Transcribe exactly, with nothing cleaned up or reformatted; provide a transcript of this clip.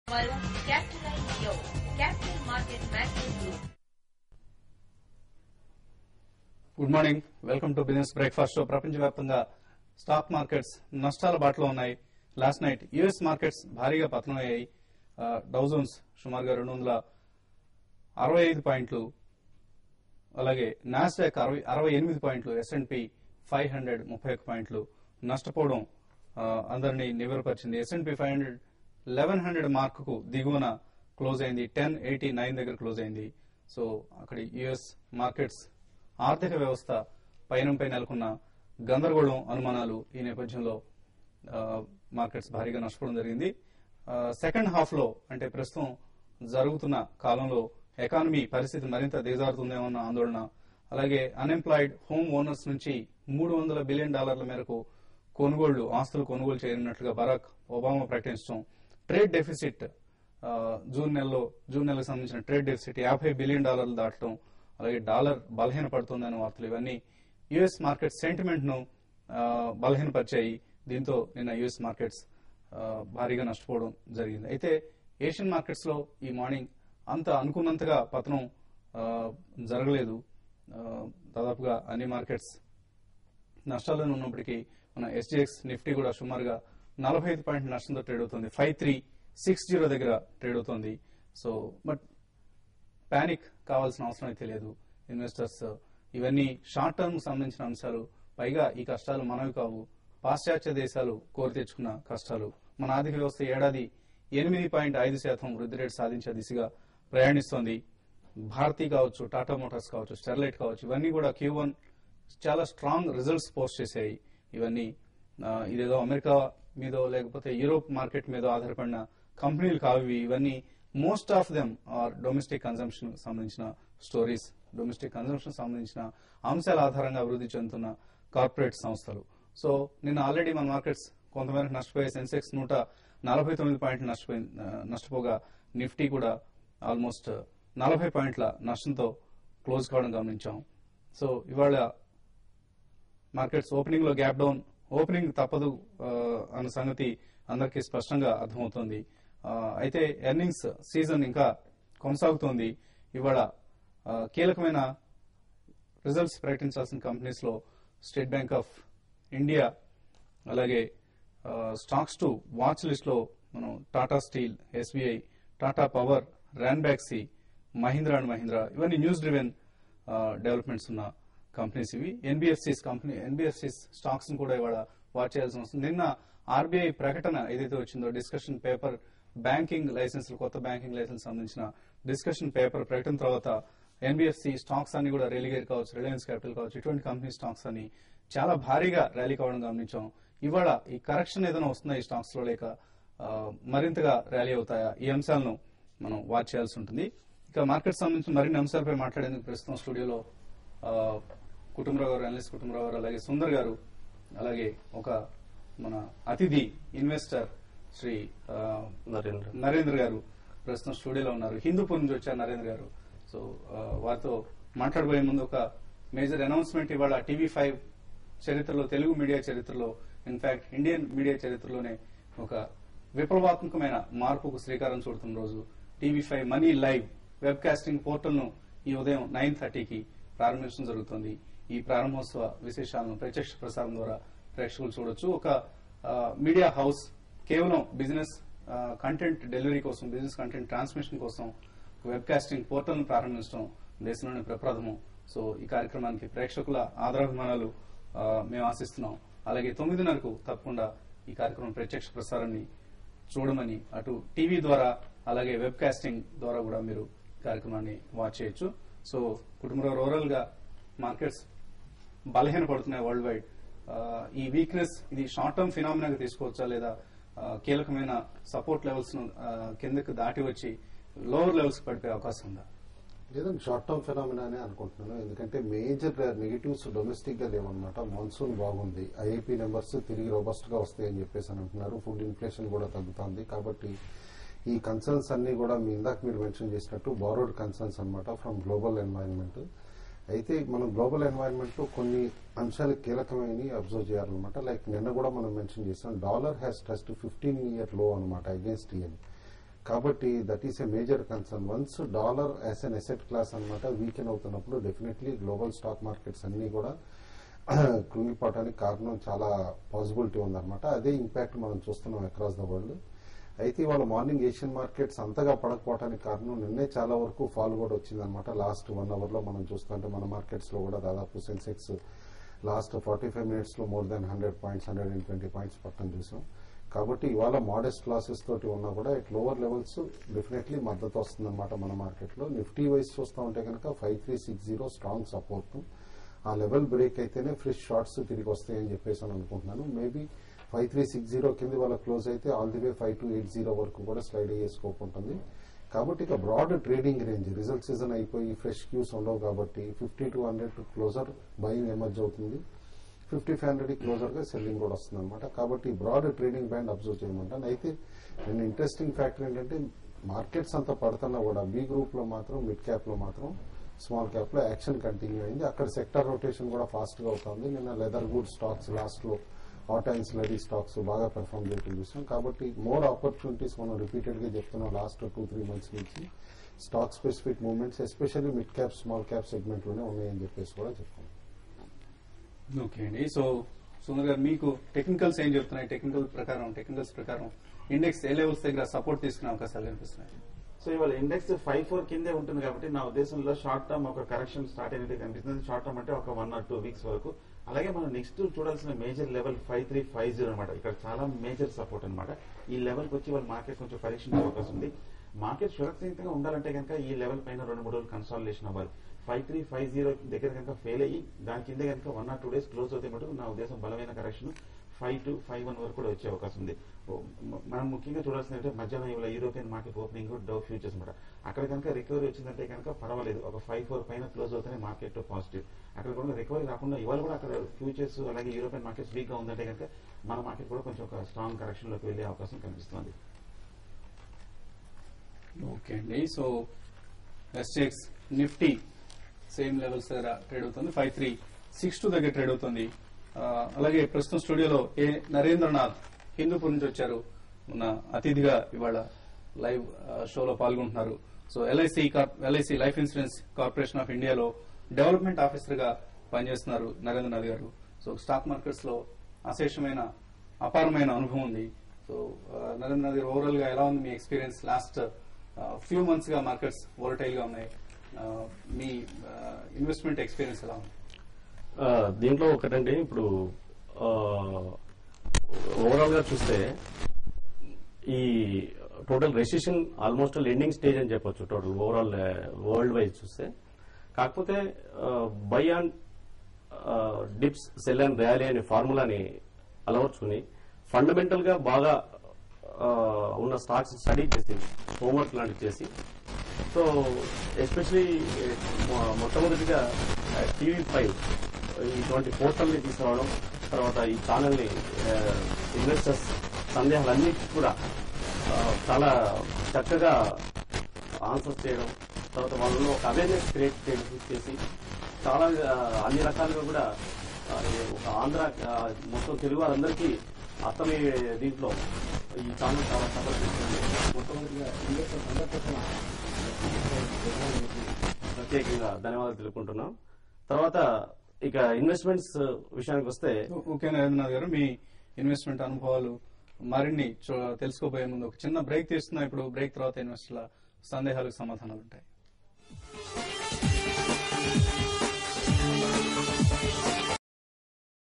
Well, Capital I P O, Capital Market Macro Group. Good morning, welcome to business breakfast show. ప్రపంచవ్యాప్తంగా stock markets నష్టాల బాటలో ఉన్నాయి. Last night US markets భారీగా పతనమయ్యాయి. డౌ Jones సుమారుగా రెండు వందల అరవై ఐదు పాయింట్లు, అలాగే నాస్డాక్ అరవై అరవై ఎనిమిది పాయింట్లు, S and P five hundred ముప్పై ఒక్క పాయింట్లు నష్టపోవడం అందరినీ నివ్వెరపరిచింది. S and P five hundred eleven hundred mark కు దిగువన క్లోజ్ అయింది. టెన్ ఎయిటీ నైన్ దగ్గర క్లోజ్ అయింది. సో అక్కడ యుఎస్ మార్కెట్స్ ఆర్థిక వ్యవస్థ పయనంపై నెలకొన్న గందరగోళం, అనుమానాలు ఈ నేపథ్యంలో మార్కెట్స్ భారీగా నష్టపోవడం జరిగింది. సెకండ్ హాఫ్ లో అంటే ప్రస్తుతం జరుగుతున్న కాలంలో ఎకానమీ పరిస్థితి మరింత దిగజారుతుందేమన్న ఆందోళన, అలాగే అన్ఎంప్లాయిడ్ హోమ్ ఓనర్స్ నుంచి మూడు వందల బిలియన్ డాలర్ల మేరకు కొనుగోళ్లు ఆస్తులు కొనుగోలు చేయనున్నట్లుగా బరాక్ ఒబామా ప్రకటించడం, ట్రేడ్ డెఫిసిట్ జూన్ నెలలో జూన్ నెలకు సంబంధించిన ట్రేడ్ డెఫిసిట్ యాభై బిలియన్ డాలర్లు దాటడం, అలాగే డాలర్ బలహీన పడుతుందనే వార్తలు ఇవన్నీ యుఎస్ మార్కెట్ సెంటిమెంట్ ను బలహీనపరిచాయి. దీంతో నిన్న యుఎస్ మార్కెట్స్ భారీగా నష్టపోవడం జరిగింది. అయితే ఏషియన్ మార్కెట్స్ లో ఈ మార్నింగ్ అంత అనుకున్నంతగా పతనం జరగలేదు. దాదాపుగా అన్ని మార్కెట్స్ నష్టాలను ఉన్నప్పటికీ మన ఎస్జీఎక్స్ నిఫ్టీ కూడా సుమారుగా నలభై ఐదు పాయింట్ల నష్టంతో ట్రేడ్ అవుతుంది. ఫైవ్ త్రీ సిక్స్ జీరో దగ్గర ట్రేడ్ అవుతుంది. సో బట్ పానిక్ కావాల్సిన అవసరం అయితే లేదు. ఇన్వెస్టర్స్ ఇవన్నీ షార్ట్ టర్మ్ సంబంధించిన అంశాలు, పైగా ఈ కష్టాలు మనవి కావు, పాశ్చాత్య దేశాలు కోరి తెచ్చుకున్న కష్టాలు. మన ఆర్థిక వ్యవస్థ ఏడాది ఎనిమిది పాయింట్ ఐదు శాతం వృద్ధి రేటు సాధించే దిశగా ప్రయాణిస్తోంది. భారతీ కావచ్చు, టాటా మోటార్స్ కావచ్చు, స్టెర్లైట్ కావచ్చు, ఇవన్నీ కూడా క్యూ వన్ చాలా స్ట్రాంగ్ రిజల్ట్స్ పోస్ట్ చేశాయి. ఇవన్నీ ఇదేదో అమెరికా మీదో లేకపోతే యూరోప్ మార్కెట్ మీద ఆధారపడిన కంపెనీలు కావు. ఇవన్నీ most of them are domestic consumption సంబంధించిన స్టోరీస్, డొమెస్టిక్ కన్సంప్షన్ సంబంధించిన అంశాల ఆధారంగా అభివృద్ధి చెందుతున్న కార్పొరేట్ సంస్థలు. సో నిన్న ఆల్రెడీ మన మార్కెట్స్ కొంతమేరకు నష్టపోయే సెన్సెక్స్ నూట నలభై తొమ్మిది పాయింట్లు నష్టపోయి నష్టపోగా నిఫ్టీ కూడా ఆల్మోస్ట్ నలభై పాయింట్ల నష్టంతో క్లోజ్ కావడం గమనించాం. సో ఇవాళ మార్కెట్స్ ఓపెనింగ్ లో గ్యాప్ డౌన్, ఓపెనింగ్ తప్పదు అన్న సంగతి అందరికీ స్పష్టంగా అర్థమవుతోంది. అయితే ఎర్నింగ్స్ సీజన్ ఇంకా కొనసాగుతోంది. ఇవాళ కీలకమైన రిజల్ట్స్ ప్రకటించాల్సిన కంపెనీస్ లో స్టేట్ బ్యాంక్ ఆఫ్ ఇండియా, అలాగే స్టాక్స్ టు వాచ్ లిస్ట్ లో మనం Tata Steel, SBI, Tata Power, Ranbaxy, Mahindra and Mahindra, ఇవన్నీ న్యూస్ డ్రివెన్ డెవలప్మెంట్స్ ఉన్న కంపెనీస్. ఇవి ఎన్బిఎఫ్సిస్ కంపెనీ ఎన్బిఎఫ్సిస్ స్టాక్స్ ను కూడా ఇవాళ వాచ్ చేయాల్సిన వస్తుంది. నిన్న ఆర్బీఐ ప్రకటన ఏదైతే వచ్చిందో డిస్కషన్ పేపర్, బ్యాంకింగ్ లైసెన్స్, కొత్త బ్యాంకింగ్ లైసెన్స్ సంబంధించిన డిస్కషన్ పేపర్ ప్రకటన తర్వాత ఎన్బిఎఫ్సి స్టాక్స్ అన్ని కూడా రిలిగేర్ కావచ్చు, రిలయన్స్ క్యాపిటల్ కావచ్చు, ఇటువంటి కంపెనీ స్టాక్స్ అన్ని చాలా భారీగా ర్యాలీ కావడం గమనించాం. ఇవాళ ఈ కరెక్షన్ ఏదైనా వస్తుందా ఈ స్టాక్స్ లో, లేక మరింతగా ర్యాలీ అవుతాయా, ఈ అంశాలను మనం వాచ్ చేయాల్సి ఉంటుంది. ఇక మార్కెట్ సంబంధించిన మరిన్ని అంశాలపై మాట్లాడేందుకు ప్రస్తుతం స్టూడియోలో కుటుంబరావు గారు, అనలిస్ట్ కుటుంబరావు గారు, అలాగే సుందర్ గారు, అలాగే ఒక మన అతిథి ఇన్వెస్టర్ శ్రీ నరేంద్ర నరేంద్ర గారు ప్రస్తుతం స్టూడియోలో ఉన్నారు. హిందూపూర్ నుంచి వచ్చారు నరేంద్ర గారు. సో వారితో మాట్లాడబోయే ముందు ఒక మేజర్ అనౌన్స్మెంట్. ఇవాళ టీవీ ఫైవ్ చరిత్రలో, తెలుగు మీడియా చరిత్రలో, ఇన్ఫాక్ట్ ఇండియన్ మీడియా చరిత్రలోనే ఒక విప్లవాత్మకమైన మార్పుకు శ్రీకారం చుడుతున్న రోజు. TV five money live web casting portal ను ఈ ఉదయం నైన్ థర్టీకి ప్రారంభించడం జరుగుతుంది. ఈ ప్రారంభోత్సవ విశేషాలను ప్రత్యక్ష ప్రసారం ద్వారా ప్రేక్షకులు చూడొచ్చు. ఒక మీడియా హౌస్ కేవలం బిజినెస్ కంటెంట్ డెలివరీ కోసం, బిజినెస్ కంటెంట్ ట్రాన్స్మిషన్ కోసం వెబ్ కాస్టింగ్ పోర్టల్ ను ప్రారంభించడం దేశంలోనే ప్రప్రథమం. సో ఈ కార్యక్రమానికి ప్రేక్షకుల ఆదరాభిమానాలు మేము ఆశిస్తున్నాం. అలాగే తొమ్మిదిన్నరకు తప్పకుండా ఈ కార్యక్రమం ప్రత్యక్ష ప్రసారాన్ని చూడమని అటు టీవీ ద్వారా అలాగే వెబ్ కాస్టింగ్ ద్వారా కూడా మీరు కార్యక్రమాన్ని వాచ్ చేయొచ్చు. సో కుటుంబంలో ఓవరాల్ గా మార్కెట్స్ బలహీన పడుతున్నాయి వరల్డ్ వైడ్. ఈ వీక్నెస్ ఇది షార్ట్ టర్మ్ ఫినామినాగా తీసుకోవచ్చా, లేదా కీలకమైన సపోర్ట్ లెవెల్స్ ను కిందకు దాటి వచ్చి లోవర్ లెవెల్స్ పడిపోయే అవకాశం ఉందా? లేదండి, షార్ట్ టర్మ్ ఫినామినా అనే అనుకుంటున్నాను. ఎందుకంటే మేజర్ నెగటివ్స్ డొమెస్టిక్ గా లేవన్నమాట. మాన్సూన్ బాగుంది, ఐఐపీ నెంబర్స్ తిరిగి రోబస్ట్ గా వస్తాయని చెప్పేసి అని అంటున్నారు. ఫుడ్ ఇన్ఫ్లేషన్ కూడా తగ్గుతుంది. కాబట్టి ఈ కన్సర్న్స్ అన్ని కూడా మీ ఇందాక మీరు మెన్షన్ చేసినట్టు బారోడ్ కన్సర్న్స్ అనమాట ఫ్రమ్ గ్లోబల్ ఎన్వైరన్మెంట్. అయితే మనం గ్లోబల్ ఎన్వైరన్మెంట్ లో కొన్ని అంశాలు కీలకమైనవి అబ్జర్వ్ చేయాలన్నమాట. లైక్ నిన్న కూడా మనం మెన్షన్ చేస్తాం, dollar has touched fifteen year లో అనమాట అగేన్స్ట్ ఇయర్. కాబట్టి that is a major concern. Once dollar as an asset class అనమాట వీకెన్ అవుతున్నప్పుడు డెఫినెట్లీ గ్లోబల్ స్టాక్ మార్కెట్స్ అన్ని కూడా కృంగిపోవడానికి కారణం చాలా పాసిబిలిటీ ఉందన్నమాట. అదే ఇంపాక్ట్ మనం చూస్తున్నాం అక్రాస్ ద వరల్డ్. అయితే ఇవాళ మార్నింగ్ ఏషియన్ మార్కెట్స్ అంతగా పడకపోవడానికి కారణం నిన్నే చాలా వరకు ఫాల్ కూడా వచ్చిందనమాట. లాస్ట్ వన్ అవర్ లో మనం చూస్తుంటే మన మార్కెట్స్ లో కూడా దాదాపు Sensex last forty five minutes లో more than hundred points hundred and twenty points పక్కన చూసాం. కాబట్టి ఇవాళ మోడెస్ట్ లాసెస్ తోటి ఉన్నా కూడా ఇట్ లోవర్ లెవెల్స్ డెఫినెట్లీ మద్దతు వస్తుందన్నమాట మన మార్కెట్ లో. నిఫ్టీ వైజ్ చూస్తూ ఉంటే కనుక five three six zero strong support. ఆ లెవెల్ బ్రేక్ అయితేనే ఫ్రెష్ షార్ట్స్ తిరిగి వస్తాయని చెప్పేసి అని అనుకుంటున్నాను. Maybe five three six zero కింద వాళ్ళ క్లోజ్ అయితే all the way five two eight zero వరకు కూడా స్లైడ్ అయ్యే స్కోప్ ఉంటుంది. కాబట్టి ఇక broad trading range result season అయిపోయి ఫ్రెష్ క్యూస్ ఉండవు కాబట్టి fifty two hundred closer buying emerge అవుతుంది. ఫిఫ్టీ ఫైవ్ హండ్రెడ్ క్లోజర్ గా సెల్లింగ్ కూడా వస్తుంది అనమాట. కాబట్టి బ్రాడ్ ట్రేడింగ్ బ్యాండ్ అబ్జర్వ్ చేయమంటాను. అయితే నేను ఇంట్రెస్టింగ్ ఫ్యాక్టర్ ఏంటంటే మార్కెట్స్ అంతా పడుతున్నా కూడా బి గ్రూప్ లో మాత్రం మిడ్ క్యాప్ లో మాత్రం స్మాల్ క్యాప్ లో యాక్షన్ కంటిన్యూ అయింది. అక్కడ సెక్టర్ రొటేషన్ కూడా ఫాస్ట్ గా అవుతుంది. నిన్న లెదర్ గుడ్ స్టాక్స్ లాస్ట్ లో ఆటో ఇన్సులరీ స్టాక్స్ బాగా పెర్ఫార్మ్ చేయడం చూసాం. కాబట్టి మోర్ ఆపర్చునిటీస్ మనం రిపీటెడ్ గా చెప్తున్నాం లాస్ట్ టూ త్రీ మంత్స్ నుంచి. Stock specific movements especially mid cap small cap segment లోనే ఉన్నాయని చెప్పేసి కూడా చెప్తాం. ఓకే అండి. సో సుందర్ గారు మీకు టెక్నికల్స్ ఏం చెప్తున్నాయి? టెక్నికల్ ప్రకారం టెక్నికల్స్ ప్రకారం ఇండెక్స్ ఏ లెవెల్స్ దగ్గర సపోర్ట్ తీసుకునే అవకాశాలు కనిపిస్తున్నాయి? సో ఇవాళ ఇండెక్స్ ఫైవ్ ఫోర్ కిందే ఉంటుంది కాబట్టి నా ఉద్దేశంలో షార్ట్ టర్మ్ ఒక కరెక్షన్ స్టార్ట్ అయినట్టు కనిపిస్తుంది. షార్ట్ టర్మ్ అంటే ఒక వన్ ఆర్ టూ వీక్స్ వరకు. అలాగే మనం నెక్స్ట్ చూడాల్సిన major level five three five zero అనమాట. ఇక్కడ చాలా మేజర్ సపోర్ట్ అనమాట. ఈ లెవెల్ కి వచ్చి వాళ్ళ మార్కెట్ కొంచెం పరీక్షించే అవకాశం ఉంది. మార్కెట్ సురక్షితంగా ఉండాలంటే కనుక ఈ లెవెల్ పైన రెండు మూడు రోజులు కన్సాలిడేషన్ అవ్వాలి. ఫైవ్ త్రీ ఫైవ్ జీరో దగ్గర కనుక ఫెయిల్ అయ్యి దాని కింద కనుక one or two days close అవుతాయి మటుకు నా ఉద్దేశం బలమైన correction five to five one వరకు కూడా వచ్చే అవకాశం ఉంది. మనం ముఖ్యంగా చూడాల్సిందంటే మధ్యాహ్నం ఇవాళ European market opening Dow futures అనమాట. అక్కడ కనుక రికవరీ వచ్చిందంటే కనుక పర్వాలేదు. ఒక ఫైవ్ ఫోర్ పైన క్లోజ్ అవుతాయి మార్కెట్ పాజిటివ్. అక్కడ కూడా రికవరీ రాకుండా ఇవాళ కూడా అక్కడ ఫ్యూచర్స్ అలాగే యూరోపియన్ మార్కెట్స్ వీక్ గా ఉందంటే కనుక మన మార్కెట్ కూడా కొంచెం ఒక స్ట్రాంగ్ కరెక్షన్ లోకి వెళ్లే అవకాశం కనిపిస్తుంది. ఓకే అండి. So SX Nifty same levels దగ్గర ట్రేడ్ అవుతుంది. ఫైవ్ త్రీ సిక్స్ టూ దగ్గర ట్రేడ్ అవుతుంది. అలాగే ప్రస్తుతం స్టూడియోలో ఏ నరేంద్రనాథ్ హిందూపూర్ నుంచి వచ్చారు. మన అతిథిగా ఇవాళ లైవ్ షోలో పాల్గొంటున్నారు. So LIC LIC life insurance corporation of ఇండియాలో డెవలప్మెంట్ ఆఫీసర్ గా పనిచేస్తున్నారు నరేంద్రనాథ్ గారు. సో స్టాక్ మార్కెట్స్ లో అశేషమైన అపారమైన అనుభవం ఉంది. సో నరేంద్రనాథ్ గారు ఓవరాల్ గా ఎలా ఉంది మీ ఎక్స్పీరియన్స్? లాస్ట్ ఫ్యూ మంత్స్ గా మార్కెట్స్ వోలటైల్ గా ఉన్నాయి. మీ ఇన్వెస్ట్మెంట్ ఎక్స్పీరియన్స్ ఎలా ఉంది? దీంట్లో ఒకటండి, ఇప్పుడు ఓవరాల్ గా చూస్తే ఈ total recession almost ending stage అని చెప్పొచ్చు టోటల్ ఓవరాల్ వరల్డ్ వైజ్ చూస్తే. కాకపోతే buy and dips sell and rally అనే ఫార్ములాని అలవర్చుకుని ఫండమెంటల్ గా బాగా ఉన్న స్టాక్స్ స్టడీ చేసి హోంవర్క్ లాంటివి చేసి, సో ఎస్పెషలీ మొట్టమొదటిగా టీవీ ఫైవ్ ఇటువంటి పోర్టల్ ని తీసుకురావడం, తర్వాత ఈ ఛానల్ ని ఇన్వెస్టర్స్ సందేహాలన్నిటి కూడా చాలా చక్కగా ఆన్సర్ చేయడం, తర్వాత వాళ్ళలో ఒక అవేర్నెస్ క్రియేట్ చేసి చాలా అన్ని రకాలుగా కూడా ఒక ఆంధ్ర మొత్తం తెలుగు వారందరికీ అర్థమయ్యే దీంట్లో ఈ ఛానల్ చాలా సపోర్ట్ చేస్తుంది. మొట్టమొదటిగా ఇన్వెస్టర్స్ అందరికీ ప్రత్యేకంగా ధన్యవాదాలు తెలుపుకుంటున్నాం. తర్వాత ఇక ఇన్వెస్ట్మెంట్స్ విషయానికి వస్తే, ఓకే నరేంద్రనాథ్ గారు, మీ ఇన్వెస్ట్మెంట్ అనుభవాలు మరిన్ని తెలుసుకోబోయే ముందు ఒక చిన్న బ్రేక్ తీస్తున్నా. ఇప్పుడు బ్రేక్ తర్వాత ఇన్వెస్టర్ల సందేహాలకు సమాధానాలు ఉంటాయి.